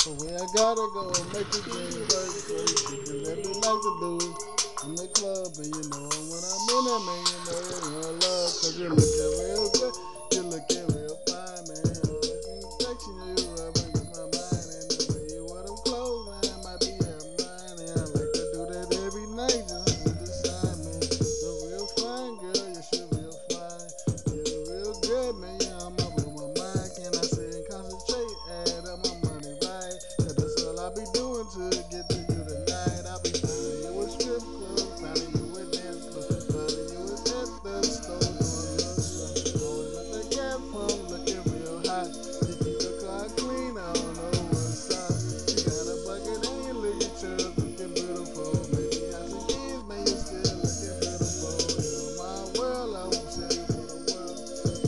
But when I gotta go, make the dream work first. You can let me like to do it in the club, and you know when I'm in it, man, you know you're gonna love, cause you looking real good, you looking real fine, man. Texting you, rubbing with my mind, and the way you wear them clothes, man, might be out of mine, and I like to do that every night, just to decide, man. You're real fine, girl, yes, you're real fine. You're real good, man, yeah, I'm up with my mind. Can I sit and concentrate, add up my money right? Cause that's all I be doing to get to you tonight. I be finding you a strip club, finding you a dance club, finding you at the store doing little stuff. Always with the cat phone looking real hot. You keep the car clean, I don't know what's up. You got a bucket and you look at you looking beautiful. Maybe I some kids, man, you still looking beautiful. You're my world, I won't tell you for the world.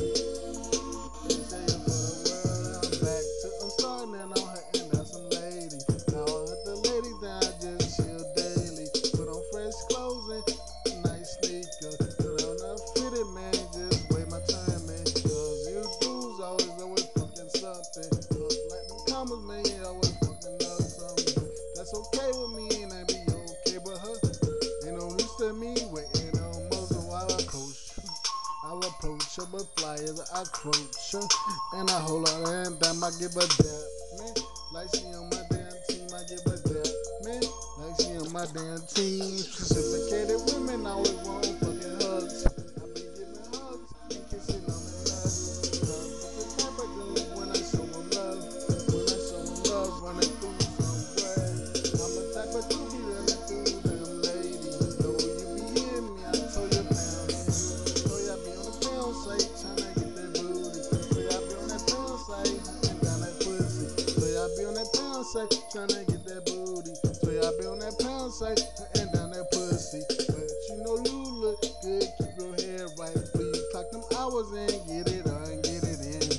Can't tell you for the world. I'm back to, I'm starting and I'm hitting out some lady. Now I hit the lady, then I just chill daily. Put on fresh clothes and nice sneakers. Put on a fitted, man, just wait my time, man. Cause you dudes always fucking something. Look like them commas, man, you always fucking up something. That's okay with me, and I be okay with her. Ain't no use to me waiting on more, so I approach her, but fly as I approach her. And I hold her hand down, I give her that, man. Like she on my damn team, I give her that, man. Like she on my damn team. Sophisticated women always want fucking hugs. I be giving hugs and kissing on the nuts. Cause the type I do when I show them love. When I show them love, running through somewhere. I'm the type of dude be running through them ladies. Know you be hearing me, I told you pound it. So y'all be on the pound site, tryna get that booty. So y'all be on that pound site, and down that pussy. So y'all be on that pound site, tryna get that booty. So y'all be on that pound site, and down that pussy. But you know you look good, keep your hair right. Please clock them hours and get it on, get it in.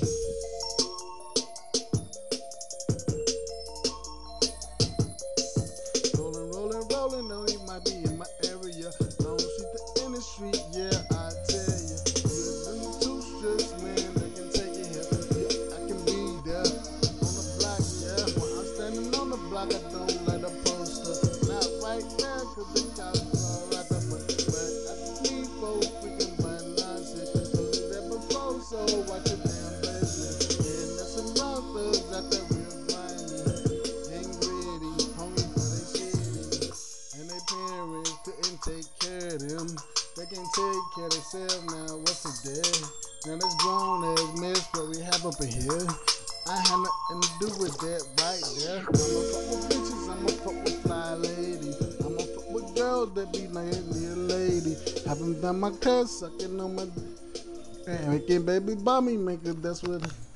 Rolling, rolling, rolling, no, you might be in my area. Long street to in the street, yeah, I tell you. You do two strips, man, they can take you here. Yeah, I can be there on the block, yeah. When I'm standing on the block, I don't like a poster. Not right now, cause the cops are right there, but I just need folks freaking buying nonsense. Told you that before, so watch your damn business. And there's some young thugs out there real grimy and greedy, hungry for their city. And their parents couldn't take care of them. They can take care of themselves now, what's a day? Now that's grown ass mess what we have up in here. I had nothing to do with that right there. I'ma fuck with bitches, I'ma fuck with fly ladies. I'ma fuck with girls that be like a little lady. Haven't done my cuss, sucking on my and making baby mommy make it, that's what